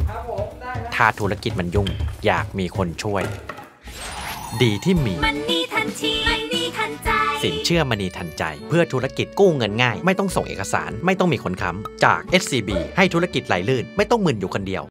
ครับผมได้ครับถ้าธุรกิจมันยุ่งอยากมีคนช่วยดีที่มีมันนี่ทันทีมันนี่ทันใจสินเชื่อมณีทันใจเพื่อธุรกิจกู้เงินง่ายไม่ต้องส่งเอกสารไม่ต้องมีคนค้ำจาก SCB ให้ธุรกิจไหลลื่นไม่ต้องมึนอยู่คนเดียว